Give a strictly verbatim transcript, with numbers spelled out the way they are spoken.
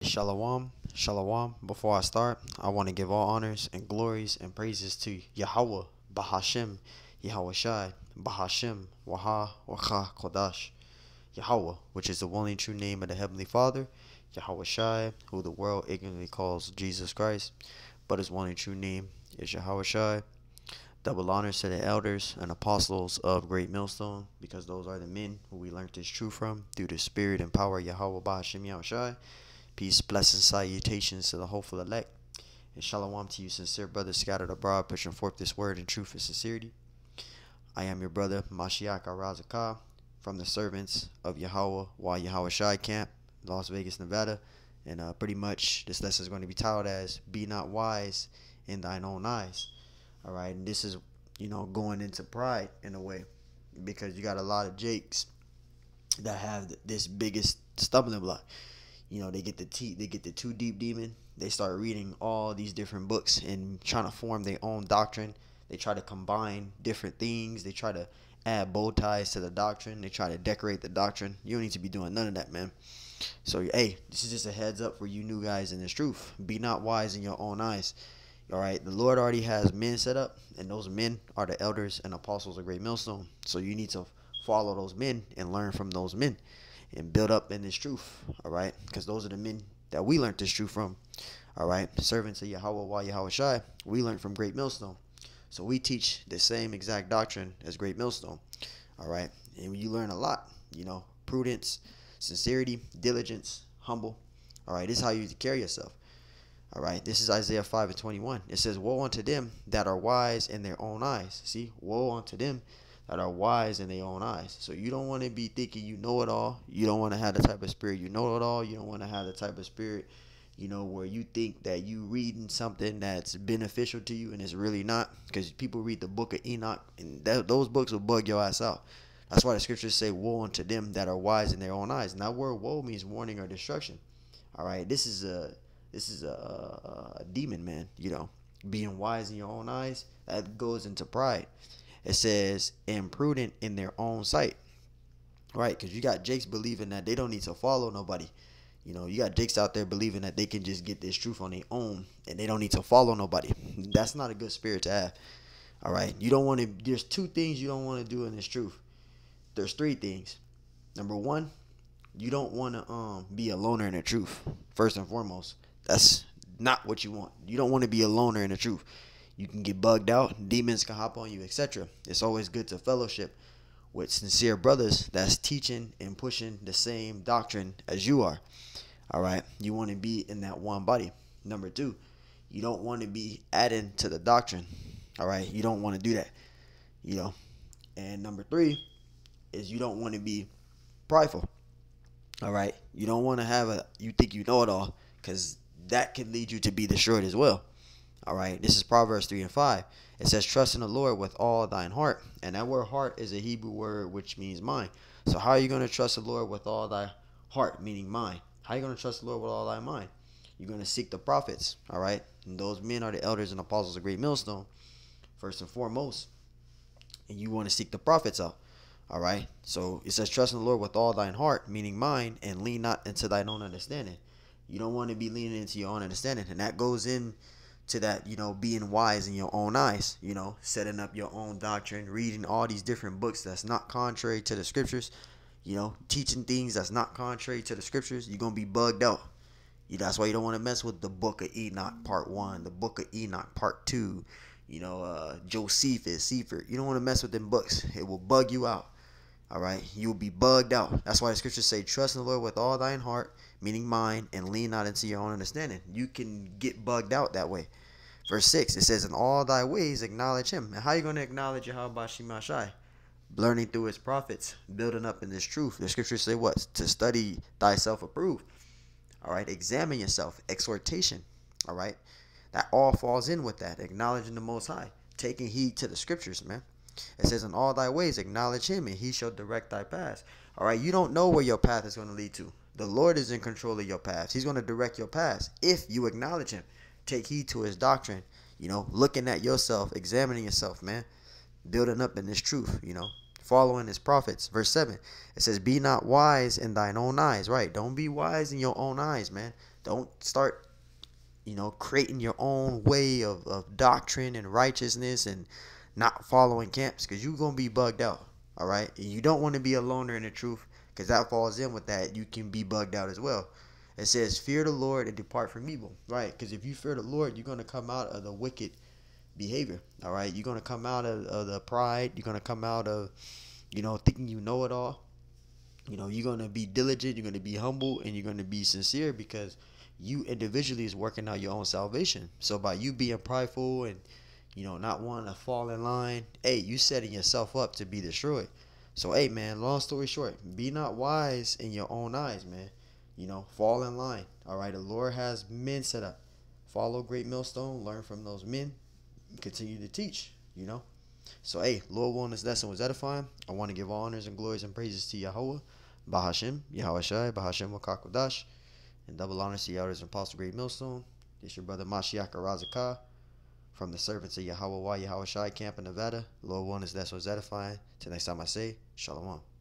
Shalom, shalom. Before I start, I want to give all honors and glories and praises to Yahweh, Bahashem, Yahweh Shai, Bahashem, Waha, Wacha, Kodash, Yahweh, which is the one and true name of the Heavenly Father, Yahweh Shai, who the world ignorantly calls Jesus Christ, but his one and true name is Yahweh Shai. Double honors to the elders and apostles of Great Millstone, because those are the men who we learned this truth from through the spirit and power of Yahweh Bahashem Yahweh Shai. Peace, blessings, salutations to the hopeful elect. And shalom to you, sincere brothers scattered abroad, pushing forth this word in truth and sincerity. I am your brother, Mashiach Arazakah, from the servants of Yahweh, while Yahweh Shai Camp, Las Vegas, Nevada. And uh, pretty much this lesson is going to be titled as Be Not Wise in Thine Own Eyes. All right, and this is, you know, going into pride in a way, because you got a lot of Jakes that have this biggest stumbling block. You know, they get the te- they get the too deep demon. They start reading all these different books and trying to form their own doctrine. They try to combine different things. They try to add bow ties to the doctrine. They try to decorate the doctrine. You don't need to be doing none of that, man. So, hey, this is just a heads up for you new guys in this truth. Be not wise in your own eyes. All right, the Lord already has men set up, and those men are the elders and apostles of Great Millstone. So you need to follow those men and learn from those men and build up in this truth, all right? Because those are the men that we learned this truth from, all right? Servants of Yahweh, while Yahweh Shai, we learned from Great Millstone. So we teach the same exact doctrine as Great Millstone, all right? And you learn a lot, you know, prudence, sincerity, diligence, humble, all right? This is how you carry yourself, all right? This is Isaiah five and twenty-one. It says, woe unto them that are wise in their own eyes. See, woe unto them that are wise in their own eyes. So you don't want to be thinking you know it all. You don't want to have the type of spirit you know it all. You don't want to have the type of spirit, you know, where you think that you reading something that's beneficial to you and it's really not. Because people read the book of Enoch, and that, those books will bug your ass out. That's why the scriptures say, woe unto them that are wise in their own eyes. And that word woe means warning or destruction. All right, this is a this is a, a, a demon, man. You know, being wise in your own eyes, that goes into pride. It says imprudent in their own sight, right? Because you got Jakes believing that they don't need to follow nobody. You know, you got Jakes out there believing that they can just get this truth on their own and they don't need to follow nobody. That's not a good spirit to have, all right? You don't want to, there's two things you don't want to do in this truth. There's three things. Number one, you don't want to um be a loner in the truth, first and foremost. That's not what you want. You don't want to be a loner in the truth. You can get bugged out, demons can hop on you, et cetera. It's always good to fellowship with sincere brothers that's teaching and pushing the same doctrine as you are. All right, you want to be in that one body. Number two, you don't want to be adding to the doctrine. All right, you don't want to do that, you know. And number three is you don't want to be prideful. All right, you don't want to have a you think you know it all, because that can lead you to be destroyed as well. All right, this is Proverbs three and five. It says, trust in the Lord with all thine heart. And that word heart is a Hebrew word which means mind. So how are you going to trust the Lord with all thy heart, meaning mind? How are you going to trust the Lord with all thy mind? You're going to seek the prophets, all right? And those men are the elders and apostles of Great Millstone, first and foremost. And you want to seek the prophets out, all right? So it says, trust in the Lord with all thine heart, meaning mind, and lean not into thine own understanding. You don't want to be leaning into your own understanding. And that goes in to that, you know, being wise in your own eyes, you know, setting up your own doctrine, reading all these different books that's not contrary to the scriptures, you know, teaching things that's not contrary to the scriptures. You're going to be bugged out. You, that's why you don't want to mess with the book of Enoch part one, the book of Enoch part two, you know, uh, Josephus, Seifert. You don't want to mess with them books. It will bug you out. All right. You will be bugged out. That's why the scriptures say, trust in the Lord with all thine heart, meaning mind, and lean not into your own understanding. You can get bugged out that way. Verse six, it says, in all thy ways acknowledge him. And how are you going to acknowledge Yahweh Shemashai? Learning through his prophets, building up in this truth. The scriptures say what? To study thyself approved. All right. Examine yourself. Exhortation. All right. That all falls in with that. Acknowledging the Most High. Taking heed to the scriptures, man. It says, in all thy ways acknowledge him, and he shall direct thy paths. All right. You don't know where your path is going to lead to. The Lord is in control of your paths. He's going to direct your paths if you acknowledge him. Take heed to his doctrine, you know, looking at yourself, examining yourself, man, building up in this truth, you know, following his prophets. Verse seven, it says, be not wise in thine own eyes, right? Don't be wise in your own eyes, man. Don't start, you know, creating your own way of, of doctrine and righteousness and not following camps, because you're going to be bugged out. All right. And you don't want to be a loner in the truth, because that falls in with that. You can be bugged out as well. It says, fear the Lord and depart from evil. Right. Because if you fear the Lord, you're going to come out of the wicked behavior. All right. You're going to come out of, of the pride. You're going to come out of, you know, thinking you know it all. You know, you're going to be diligent. You're going to be humble, and you're going to be sincere, because you individually is working out your own salvation. So by you being prideful and, you know, not wanting to fall in line, hey, you setting yourself up to be destroyed. So, hey, man, long story short, be not wise in your own eyes, man. You know, fall in line. All right, the Lord has men set up. Follow Great Millstone, learn from those men, and continue to teach, you know. So, hey, Lord willing, this lesson was edifying. I want to give honors and glories and praises to Yahweh, Bahashem, Yahweh Shai, Bahashem Wakakodash, and double honors to Elders and Apostle Great Millstone. This your brother Mashiach Razakah from the servants of Yahweh Yahweh Shai Camp in Nevada. Lord willing, this lesson was edifying. Till next time I say, Shalom.